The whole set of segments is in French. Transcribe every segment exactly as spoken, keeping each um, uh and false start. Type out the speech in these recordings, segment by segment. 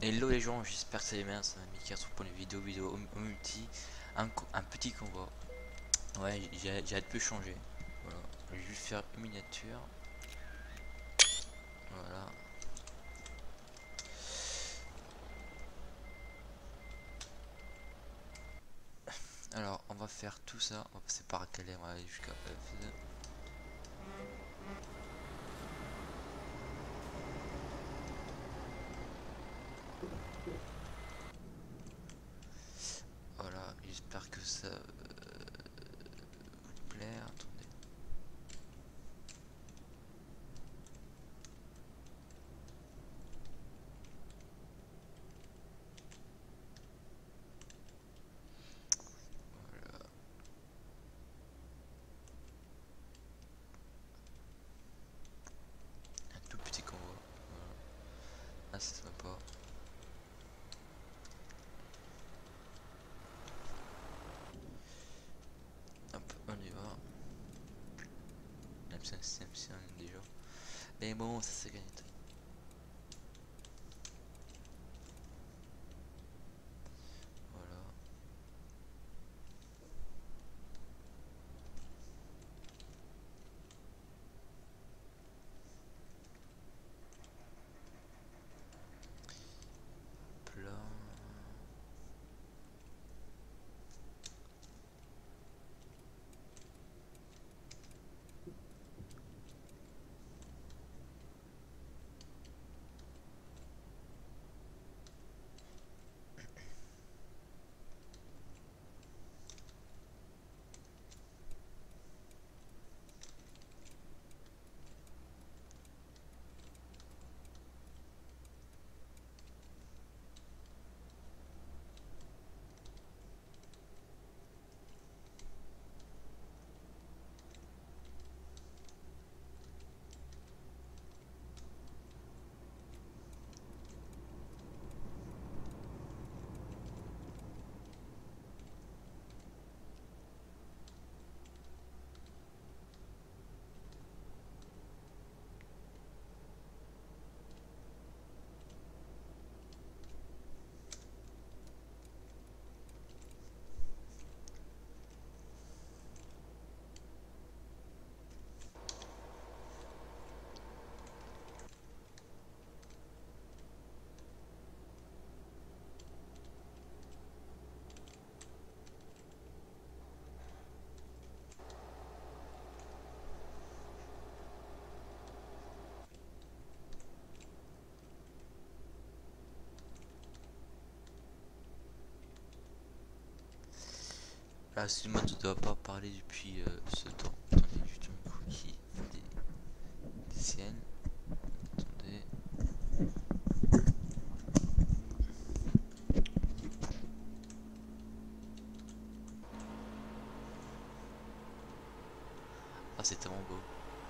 Hello les gens, j'espère que ça va bien, c'est un Mika pour une vidéo vidéo au, au multi, un, co- un petit convoi. Ouais, j'ai j'ai hâte de changer. Voilà, je vais juste faire une miniature. Voilà. Alors, on va faire tout ça. On va passer par Calais, on va aller jusqu'à F. Voilà, j'espère que ça euh, vous plaît. Attendez. Voilà, un tout petit convoi. Voilà. Ah, c'est sympa. Hop, on y va. Même si c'est déjà. Mais bon, ça c'est gagné. Voilà. Hop là. Là, si moi ne dois pas parler depuis euh, ce temps. Attendez, juste un micro qui fait des, des siennes. Attendez. Ah, c'est tellement beau.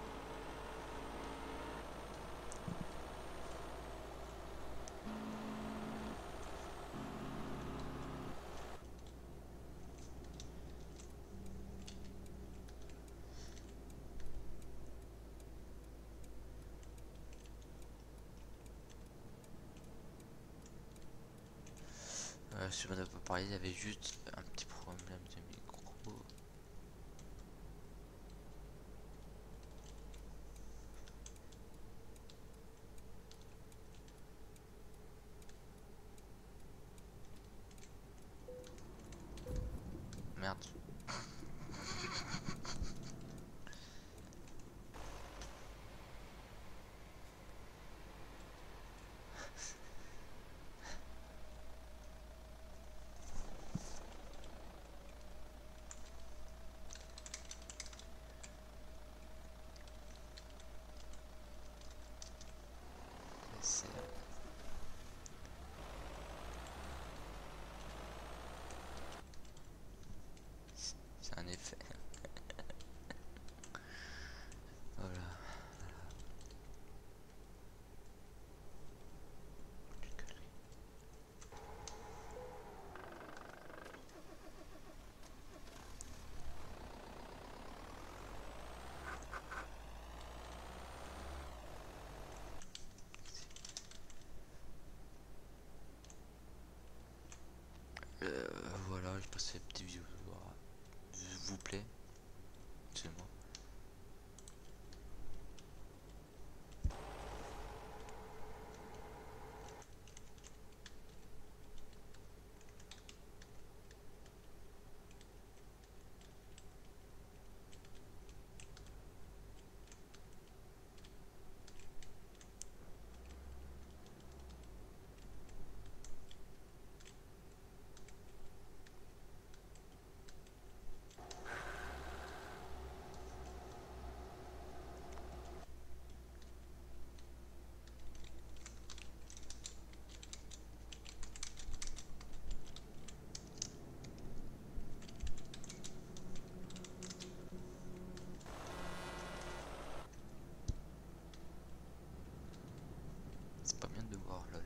Euh, si on ne doit pas parler, il y avait juste un petit problème de micro. Merde. Euh, voilà, je passe cette petite vidéo vous plaît. C'est moi. C'est pas bien de voir lol.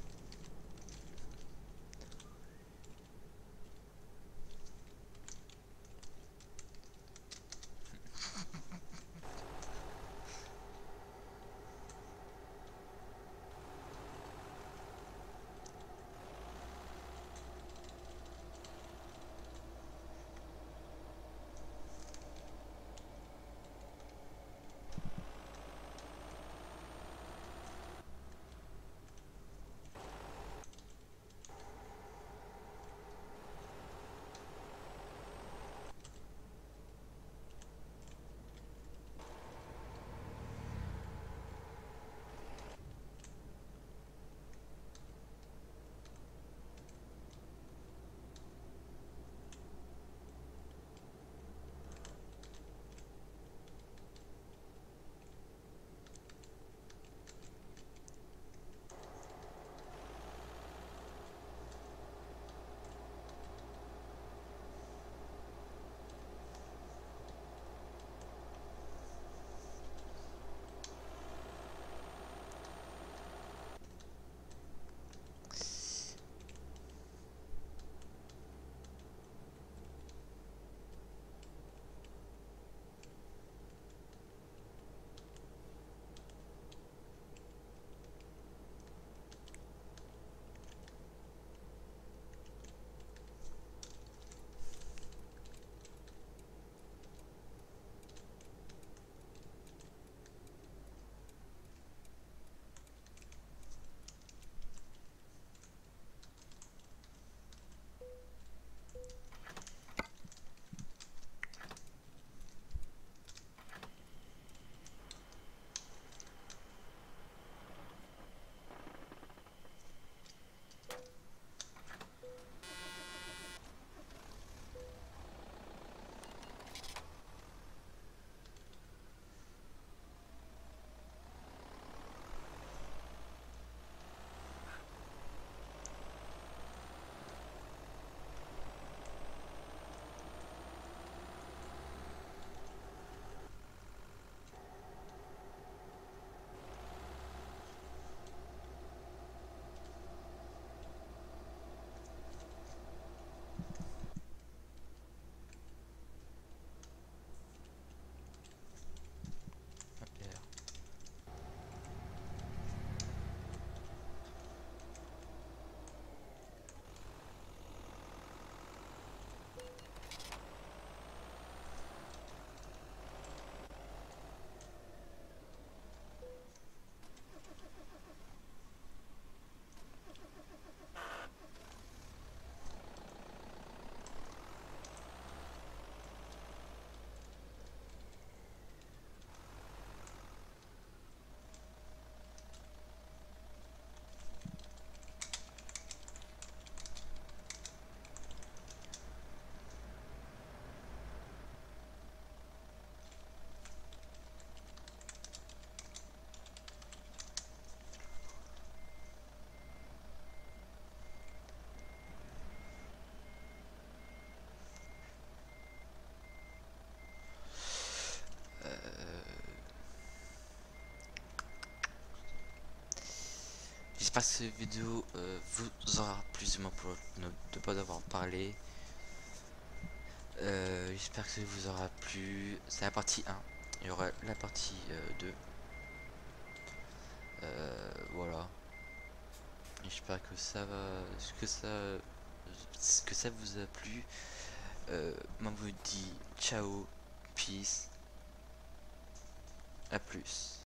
J'espère que cette vidéo euh, vous aura plus ou moins pour ne de pas avoir parlé. Euh, J'espère que ça vous aura plu. C'est la partie un. Il y aura la partie euh, deux. Euh, voilà. J'espère que ça va. Que ça. que ça vous a plu. Euh, moi vous dis ciao, peace, à plus.